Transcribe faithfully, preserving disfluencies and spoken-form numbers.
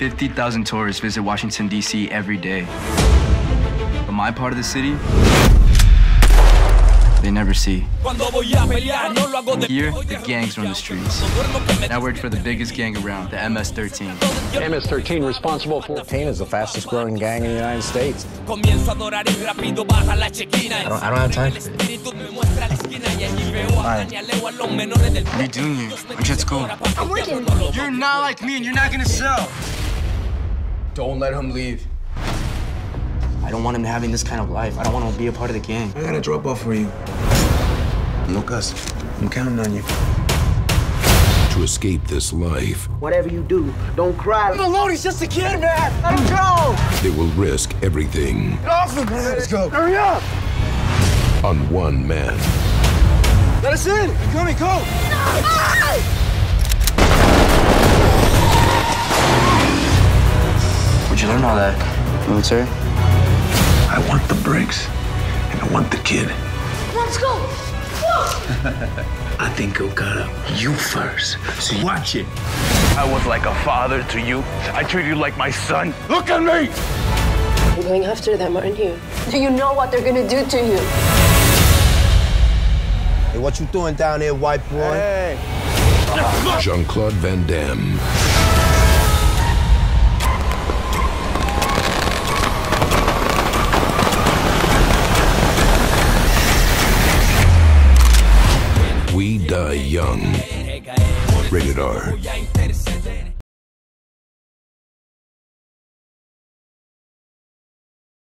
fifty thousand tourists visit Washington, D C every day. But my part of the city, they never see. Here, the gangs run the streets. And I worked for the biggest gang around, the M S thirteen. M S thirteen responsible for fourteen is the fastest growing gang in the United States. I don't, I don't have time for it. Fine. What are you doing here? I'm just at school. I'm working. You're not like me and you're not gonna sell. Don't let him leave. I don't want him having this kind of life. I don't want him to be a part of the gang. I got a drop off for you. Lucas, I'm counting on you. To escape this life, whatever you do, don't cry. Leave him alone, he's just a kid, man. Let him go. they will risk everything. Get off him, man. Let's go. Hurry up. On one man. Let us in. Come and go. No! Where'd you learn all that? Military? I want the bricks, and I want the kid. Let's go. I think he'll cut up you first, so watch it. I was like a father to you. I treated you like my son. Look at me! You're going after them, aren't you? Do you know what they're gonna do to you? Hey, what you doing down there, white boy? Hey. Jean-Claude Van Damme. We Die Young. Rated R.